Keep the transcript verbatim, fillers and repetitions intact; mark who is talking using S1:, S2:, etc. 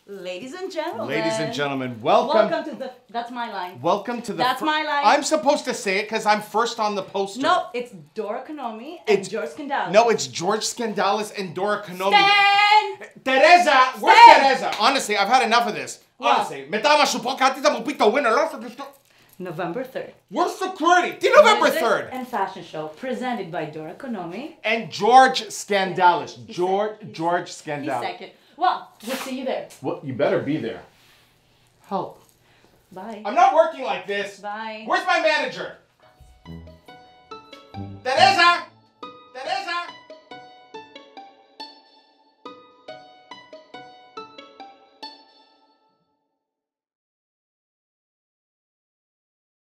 S1: Ladies and gentlemen.
S2: Ladies and gentlemen, welcome.
S1: Welcome to the, that's my line.
S2: Welcome to the.
S1: That's my line.
S2: I'm supposed to say it because I'm first on the poster.
S1: No, it's Dora Konomi and
S2: It's-
S1: George Scandalis.
S2: No, it's George Scandalis and Dora Konomi.
S1: Stan!
S2: Teresa, where's
S1: Stan!
S2: Teresa? Honestly, I've had enough of this.
S1: What?
S2: Honestly, me tama supakatita mo pito winner.
S1: November third.
S2: Where's security? Di November
S1: Music
S2: third.
S1: and fashion show presented by Dora Konomi.
S2: And George Scandalis.
S1: He's
S2: George
S1: second.
S2: George
S1: He's
S2: Scandalis.
S1: second. Well, we'll see you there.
S2: Well, you better be there. Help.
S1: Bye.
S2: I'm not working like this.
S1: Bye.
S2: Where's my manager? Teresa!